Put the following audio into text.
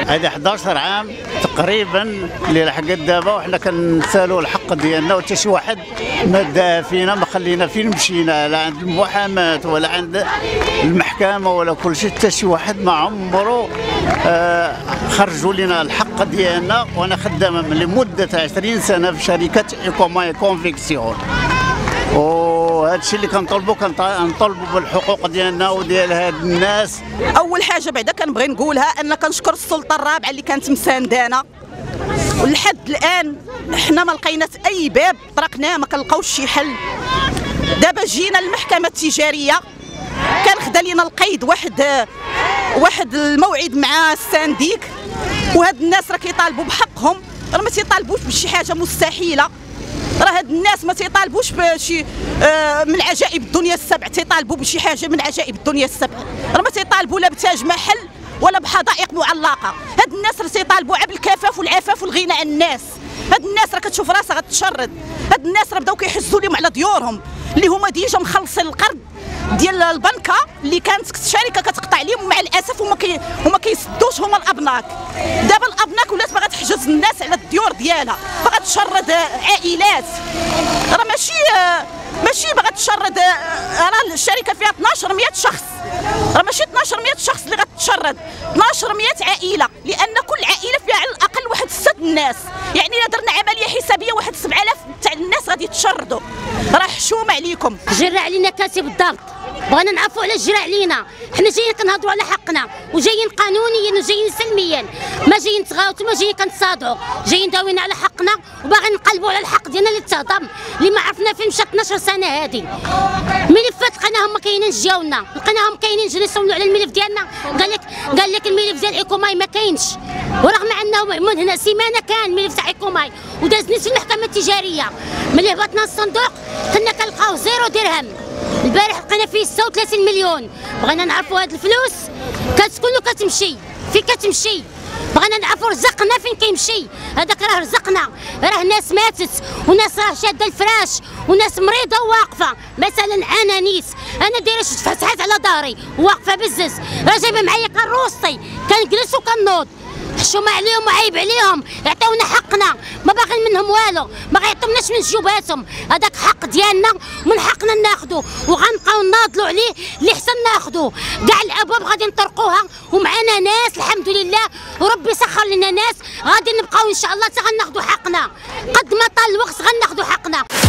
هذه 11 عام تقريبا اللي لحقت دابا، وحنا كنسالوا الحق ديالنا، وحتى شي واحد ما داها فينا، ما خلينا فين مشينا، لا عند المحاماه ولا عند المحكمه ولا كل شيء، حتى شي واحد ما عمره خرجوا لنا الحق ديالنا. وانا خدامه لمده 20 سنه في شركه ايكوماي كونفيكسيون، وهذا الشيء اللي كنطلبوا بالحقوق ديالنا وديال هاد الناس. اول حاجه بعدا كنبغي نقولها ان كنشكر السلطه الرابعه اللي كانت مساندانا، ولحد الان حنا ما لقيناش اي باب طرقناه، ما كنلقاوش شي حل. دابا جينا للمحكمه التجاريه، كان خدا لينا القيد واحد الموعد مع السانديك، وهاد الناس راه كيطالبوا بحقهم، راه ما تيطالبوش بشي حاجه مستحيله، راه هاد الناس ما تيطالبوش بشي من عجائب الدنيا السبع، تيطالبوا بشي حاجه من عجائب الدنيا السبع، راه ما تيطالبوا لا بتاج محل ولا بحدائق معلقه. هاد الناس راه تيطالبوا على الكفاف والعفاف والغنى عن الناس. هاد الناس راه كتشوف راسها غتشرد، هاد الناس راه بداو كيحجزوا لهم على ديورهم اللي هما ديجا مخلصين القرض ديال البنكه اللي كانت الشركه كتقطع عليهم، ومع الاسف هما كيسدوش هما الابناك. دابا الابناك ولات باغا تحجز الناس على الديور ديالها، باغا تشرد عائلات، راه ماشي باغا تشرد، راه الشركه فيها 1200 شخص، راه ماشي 1200 شخص اللي غتشرد، 1200 عائله، لان كل عائله فيها على الاقل واحد 6 الناس، يعني الا درنا عمليه حسابيه واحد 7000 تاع الناس غادي تشردوا. راه حشومه عليكم. جرى علينا كاتب بالضبط، بغينا نعرفوا علاش جرى علينا، حنا جايين كنهضروا على حقنا، وجايين قانونيا وجايين سلميا، ما جايين نتغاوتوا، ما جايين كنتصادعوا، جايين داويين على حقنا وباغيين نقلبوا على الحق ديالنا اللي تهضم، اللي ما عرفنا فين مشات 12 سنه هذه. ملفات لقيناهم ما كاينينش جاونا، لقيناهم كاينين جري يسولوا على الملف ديالنا، قال لك الملف ديال ايكوماي ما كاينش، ورغم انه من هنا سيمانه كان الملف تاع ايكوماي وداز نيت في المحكمه التجاريه. ملي هبطنا الصندوق كنا كنلقاو 0 درهم، البارح لقينا فيه 36 مليون. بغينا نعرفوا هاد الفلوس كتكون وكتمشي فين كتمشي، بغينا نعرفوا رزقنا فين كيمشي. هذاك راه رزقنا، راه ناس ماتت وناس راه شاده الفراش وناس مريضه وواقفه. مثلا انا نيس، انا دايره شي فتحات على داري واقفه بزز، راه جايبه معايا كروسطي كنجلس وكنوض. حشومه عليهم وعيب عليهم، يعطيونا حقنا، ما باغيين منهم والو، ما غيعطوناش من جيوباتهم. هذاك حق ديالنا من حقنا ناخذو، وغنبقاو ناضلوا عليه اللي حسن ناخذو. كاع الابواب غادي نطرقوها، ومعنا ناس الحمد لله، وربي سخر لنا ناس غادي نبقاو ان شاء الله حتى غناخذوا حقنا، قد ما طال الوقت غناخذوا حقنا.